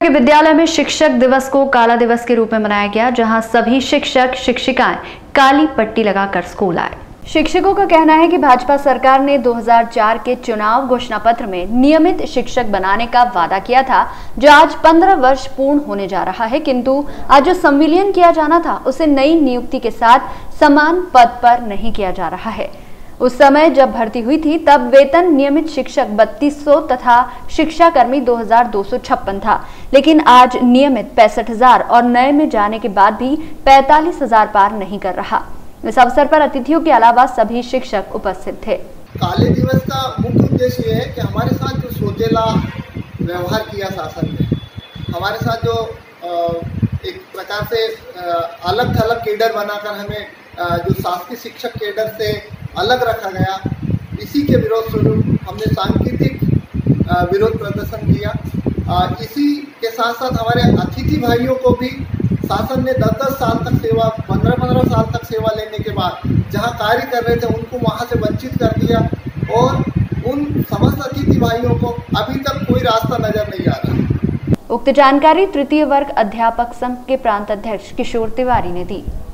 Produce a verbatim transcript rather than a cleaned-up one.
विद्यालय में शिक्षक दिवस को काला दिवस के रूप में मनाया गया, जहां सभी शिक्षक शिक्षिकाएं काली पट्टी लगाकर स्कूल आए। शिक्षकों का कहना है कि भाजपा सरकार ने दो हज़ार चार के चुनाव घोषणा पत्र में नियमित शिक्षक बनाने का वादा किया था, जो आज पंद्रह वर्ष पूर्ण होने जा रहा है, किंतु आज जो संविलियन किया जाना था उसे नई नियुक्ति के साथ समान पद पर नहीं किया जा रहा है। उस समय जब भर्ती हुई थी तब वेतन नियमित शिक्षक बत्तीस सौ तथा शिक्षा कर्मी दो हज़ार दो सौ छप्पन था, लेकिन आज नियमित पैंसठ हजार और नए में जाने के बाद भी पैंतालीस हजार पार नहीं कर रहा। इस अवसर पर अतिथियों के अलावा सभी शिक्षक उपस्थित थे। काले दिवस का मुख्य उद्देश्य ये है कि हमारे साथ जो सोचेला व्यवहार किया शासन ने, हमारे साथ जो एक प्रकार से अलग थलग केडर बनाकर हमें जो शासकीय शिक्षक केडर से अलग रखा गया, इसी के विरोध स्वरूप हमने सांकेतिक विरोध प्रदर्शन किया। इसी के साथ साथ हमारे अतिथि भाइयों को भी शासन ने दस दस साल तक सेवा, पंद्रह पंद्रह साल तक सेवा लेने के बाद जहां कार्य कर रहे थे उनको वहां से वंचित कर दिया और उन समस्त अतिथि भाइयों को अभी तक कोई रास्ता नजर नहीं आ रहा। उक्त जानकारी तृतीय वर्ग अध्यापक संघ के प्रांत अध्यक्ष किशोर तिवारी ने दी।